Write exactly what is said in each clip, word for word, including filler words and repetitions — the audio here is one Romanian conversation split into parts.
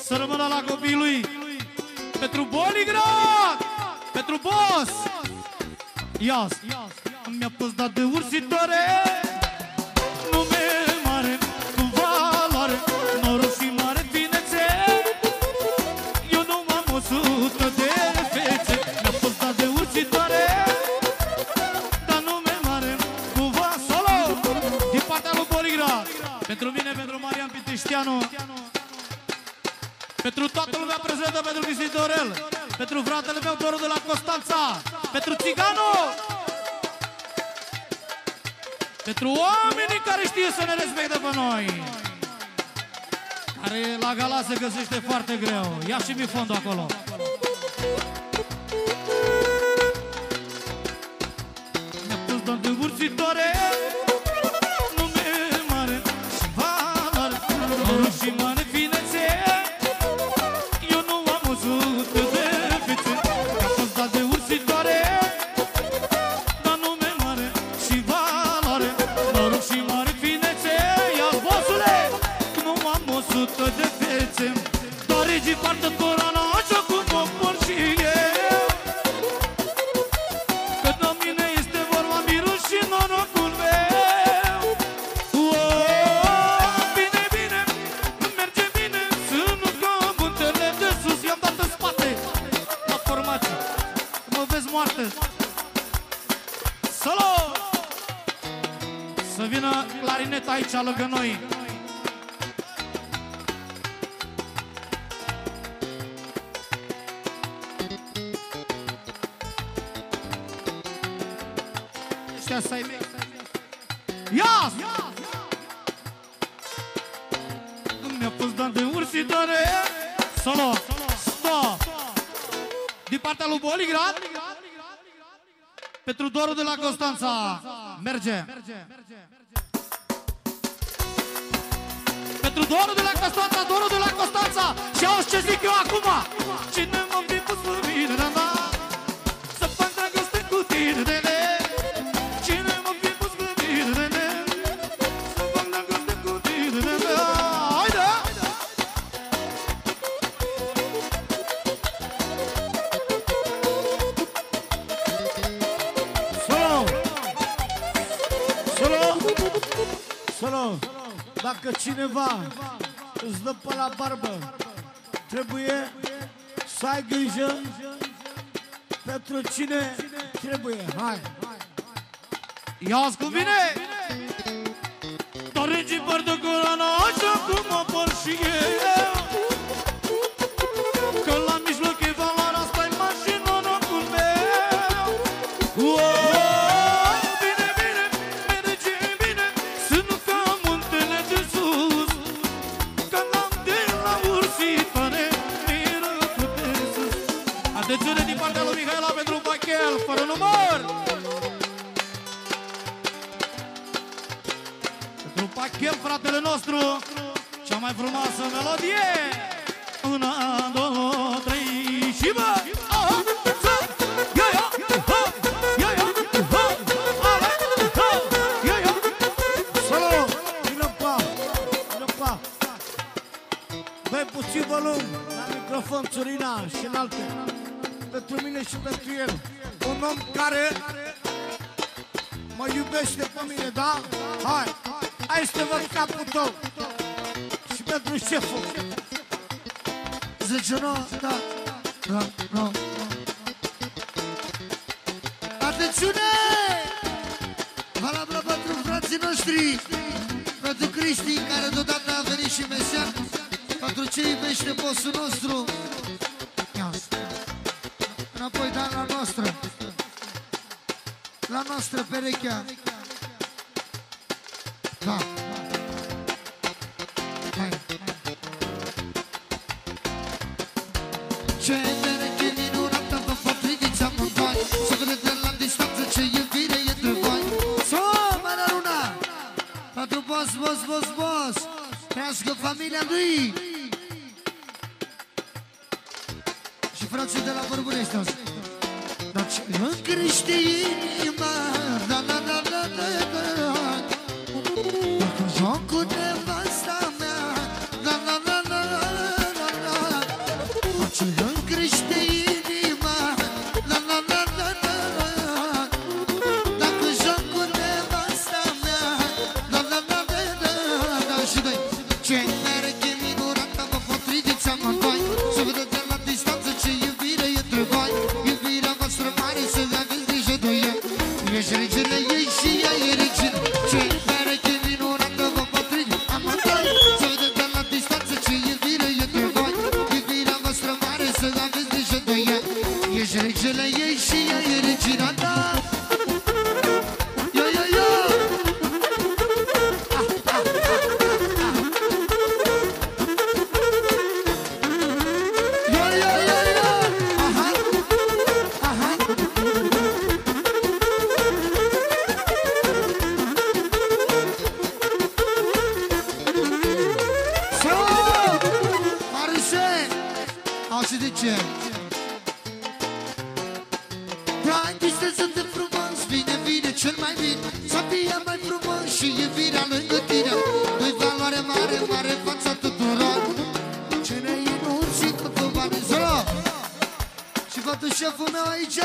să rămână la copiii lui. Pentru Boligrad, pentru Boss. Ias, mi-a pus dat de ursitoare, nume mare, cu valoare, noroc și mare finețe. Eu nu m-am o sută de fețe. Mi-a pus dat de ursitoare, dar nume mare, cu va solo. Din partea lui Boligrad, pentru mine, pentru Marian Pitișteanu, pentru toată lumea prezentă, pentru Cristi Dorel, pentru fratele meu Doru de la Constanța, pentru Țiganu, pentru oamenii care știu să ne respecte pe noi, care la gala se găsește foarte greu. Ia și mi fondul acolo. Mi-a pus doar de ursitoare, nume mare și valoare, noroc și mare finețe. Eu nu am o sută de fețe. Mi-a pus doar de ursitoare, dar nume mare și valoare, noroc și mare finețe. Ia, bossule, nu am o sută de fețe. Doar regii poartă corana, așa cum o por și eu. Că de mine este vorba mirul și norocul meu. Oh, bine, bine, merge bine, sunt ca muntele de sus. I-am dat în spate la formație, mă vezi moarte. Solo! Să vină clarineta aici lângă noi. Ăștia să-i mei. Ia! Mi-a pus dan de ursitoare. Solo! Stop! Din partea lui Boligrad, pentru Doru de la Constanța. Merge! Pentru Doru de la Constanța, Doru de la Constanța. Și auzi ce zic eu acum. Cine m-a fi pus pe mine, da, da, să fac dragoste cu tine, de, de. Cine m-a fi pus pe mine, de, de, să fac dragoste cu tine, de, de. Haide! Solo! Solo! Solo! Dacă cineva îți dă pe la barbă, trebuie să ai grijă pentru cine trebuie. Hai! Ia-ți cu mine! Doar regii păr de corana, așa cum mă por și eu. Că la mijloc e valoarea, asta-i mari și norocul meu. Oh, bine, bine, merge bine, sunt ca muntele de sus. Că n-am de la ursitoare, miră pe sus. Atențiune din partea lui Mihaela pentru Bachel, fără număr. Pentru Bachel, fratele nostru, cea mai frumoasă melodie. Una, două, trei și bă! Solo! Vină pa! Vină pa! Dă-i puțin volum la microfon, Țurina și în alte. Pentru mine și pentru el. Un om care mă iubește pe mine, da? Hai! Hai să te văd capul tău. Și pentru șeful. Zice, nu, da, da, nu. Atențiune! Valabilă pentru frații noștri, pentru Cristi, care deodată a venit și Mesian, pentru ce iubește bossul nostru. Înapoi, dar la noastră, la noastră perechea. Da. Hai. Ce pereche minunată vă fac ridiți amândoi, să vedeți la distanță ce iubire e între voi. Să mără luna, pentru boss, boss, boss, boss, trească familia lui. Și frații de la Bărburești azi. Dar ce îmi crește inima, da, da, da, da, da, da. Dacă joc cu nevasta mea, da, da, da, da, da, da, da. și de ce? Hai, distrează-te frumos, vine, vine cel mai bine. Să fie mai frumos și iubirea lângă tine. Nu-i valoare mare, mare fața tuturor. Ce ne-ai enunțit cu bani zolo. Și văd șeful meu aici.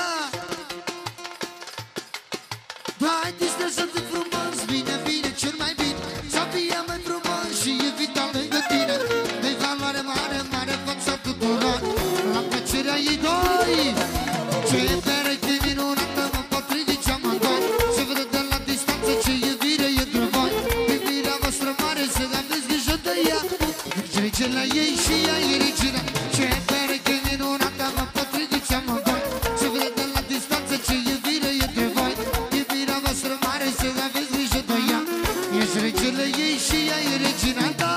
Hai, distrează-te frumos, vine, vine cel mai bine. Să fie mai frumos și iubirea lângă tine. Nu-i valoare mare, mare fața tuturor. La plăcerea ei doi. Ce pereche minunată mă potriviți amândoi. Se vede de la distanță ce iubire e între voi. Iubirea voastră mare să aveți grijă de ea. Trece la ei și ea e regina. Ce pereche minunată mă potriviți amândoi. Se vede de la distanță ce iubire e între voi. Iubirea voastră mare să aveți grijă de ea. Ești regele ei și ea e regina ta.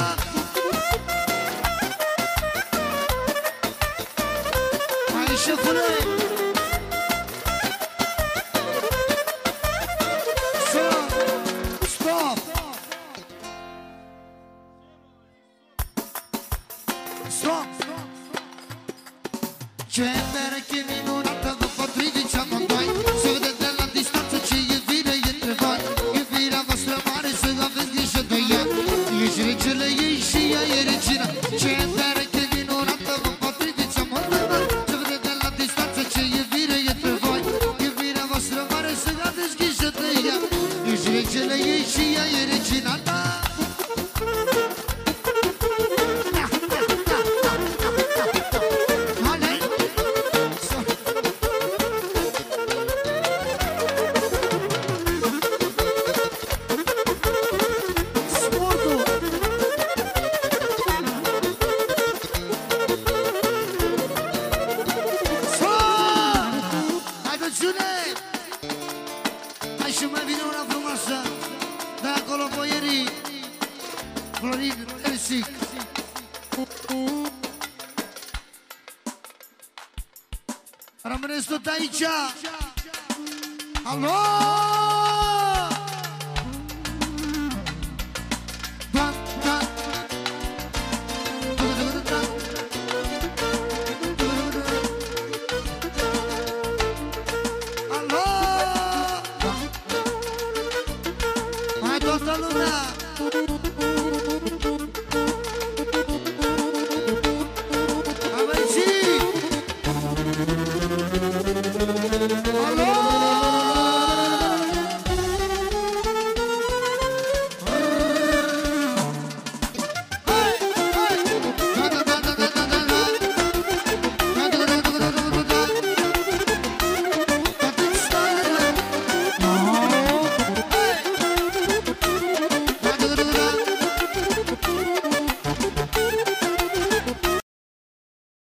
Hai, șefule! Ce pereche minunată vă potriviți amândoi. Se vede de la distanță ce iubire e între voi. Iubirea voastră mare să aveți grijă de ea. Ești regele ei și ea e regina. Ce pereche minunată vă potriviți amândoi. Se vede de la distanță ce iubire e între voi. Iubirea voastră mare să aveți grijă de ea. Ești regele ei și ea e regina ta. Și mai vine una frumoasă de acolo, boierii Florin Elsic. Rămâneți tot aici. Alo! Da, da. Alo! Toată lumea!